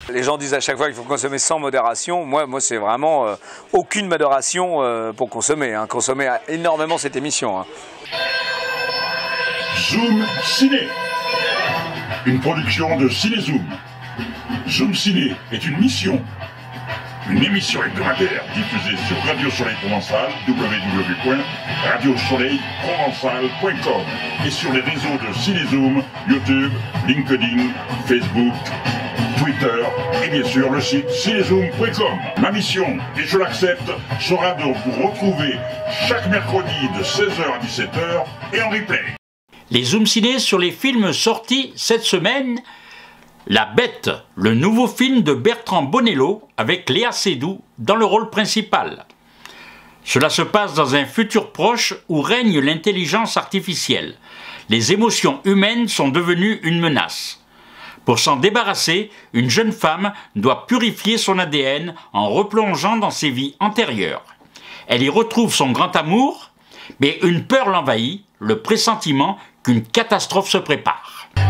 Les gens disent à chaque fois qu'il faut consommer sans modération. Moi c'est vraiment aucune modération pour consommer. Consommer énormément cette émission. Zoom Ciné, une production de Cinézoom. Zoom Ciné est une mission, une émission hebdomadaire diffusée sur Radio Soleil Provençal, www.radiosoleilprovençal.com et sur les réseaux de Cinézoom, YouTube, LinkedIn, Facebook, Twitter et bien sûr le site cinézoom.com. Ma mission, et je l'accepte, sera de vous retrouver chaque mercredi de 16h à 17h et en replay. Les Zoom Ciné sur les films sortis cette semaine. La Bête, le nouveau film de Bertrand Bonello avec Léa Seydoux dans le rôle principal. Cela se passe dans un futur proche où règne l'intelligence artificielle. Les émotions humaines sont devenues une menace. Pour s'en débarrasser, une jeune femme doit purifier son ADN en replongeant dans ses vies antérieures. Elle y retrouve son grand amour, mais une peur l'envahit, le pressentiment qu'une catastrophe se prépare.